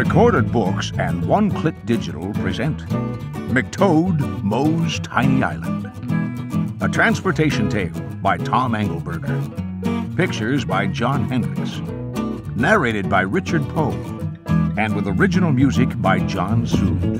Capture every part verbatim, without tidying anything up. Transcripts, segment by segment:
Recorded Books and One Click Digital present McToad Mows Tiny Island. A transportation tale by Tom Angleberger. Pictures by John Hendricks. Narrated by Richard Poe. And with original music by John Sood.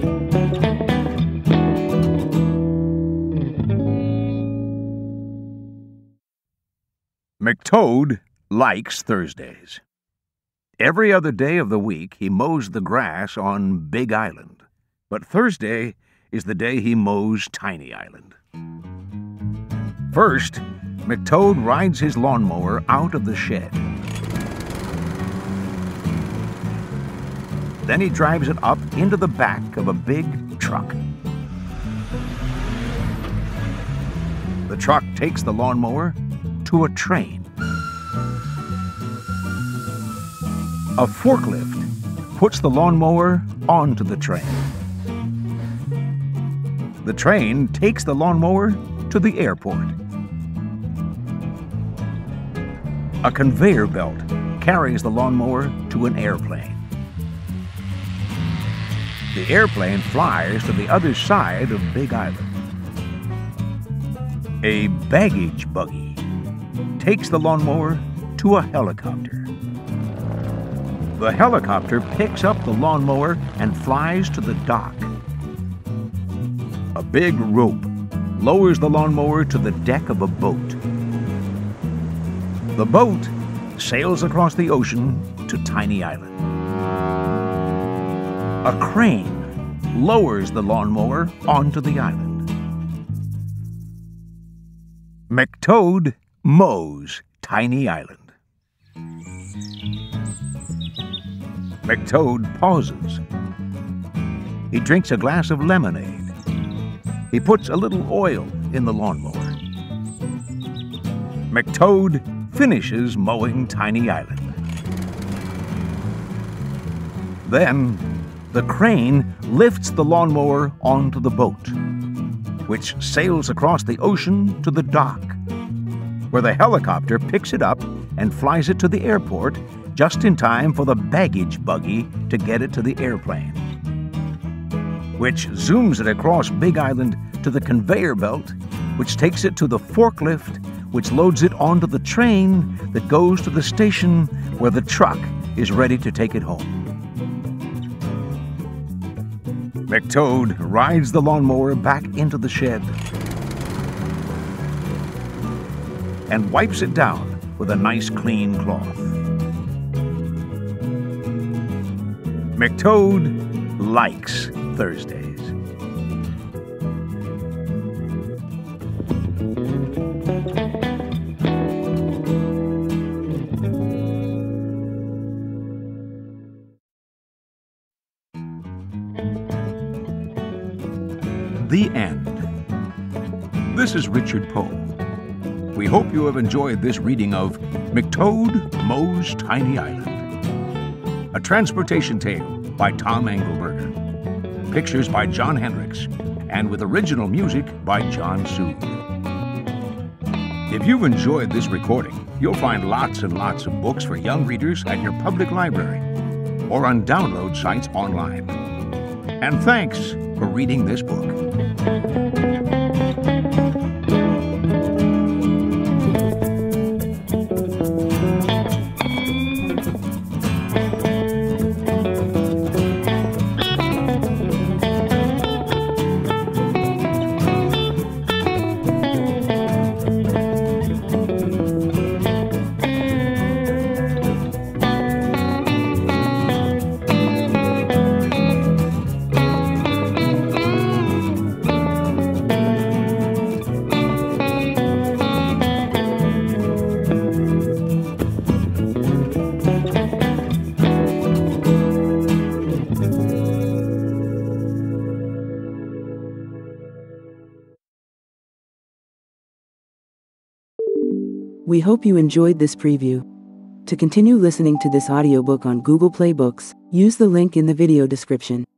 McToad likes Thursdays. Every other day of the week, he mows the grass on Big Island. But Thursday is the day he mows Tiny Island. First, McToad rides his lawnmower out of the shed. Then he drives it up into the back of a big truck. The truck takes the lawnmower to a train. A forklift puts the lawnmower onto the train. The train takes the lawnmower to the airport. A conveyor belt carries the lawnmower to an airplane. The airplane flies to the other side of Big Island. A baggage buggy takes the lawnmower to a helicopter. The helicopter picks up the lawnmower and flies to the dock. A big rope lowers the lawnmower to the deck of a boat. The boat sails across the ocean to Tiny Island. A crane lowers the lawnmower onto the island. McToad mows Tiny Island. McToad pauses. He drinks a glass of lemonade. He puts a little oil in the lawnmower. McToad finishes mowing Tiny Island. Then, the crane lifts the lawnmower onto the boat, which sails across the ocean to the dock, where the helicopter picks it up and flies it to the airport just in time for the baggage buggy to get it to the airplane, which zooms it across Big Island to the conveyor belt, which takes it to the forklift, which loads it onto the train that goes to the station where the truck is ready to take it home. McToad rides the lawnmower back into the shed and wipes it down with a nice clean cloth. McToad likes Thursdays. The end. This is Richard Poe. We hope you have enjoyed this reading of McToad Mows Tiny Island. A transportation tale by Tom Angleberger. Pictures by John Hendricks, and with original music by John Sood. If you've enjoyed this recording, you'll find lots and lots of books for young readers at your public library or on download sites online. And thanks for reading this book. We hope you enjoyed this preview. To continue listening to this audiobook on Google Play Books, use the link in the video description.